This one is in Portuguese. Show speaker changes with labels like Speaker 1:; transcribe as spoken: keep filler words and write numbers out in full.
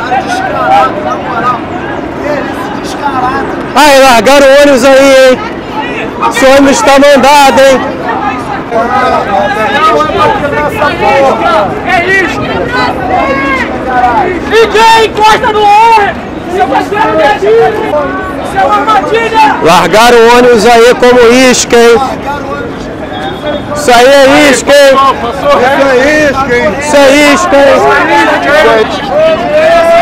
Speaker 1: Descarado, na moral. Esse descarado.
Speaker 2: Aí, largaram o ônibus aí, hein? Esse ônibus tá mandado, hein?
Speaker 3: É isso! Ninguém encosta no ônibus! Seu parceiro negativo! Isso é uma armadilha!
Speaker 2: Largaram o ônibus aí como isca, hein? Isso aí é isca, hein?
Speaker 4: Isso é isca, hein?
Speaker 2: Isso é isca, hein?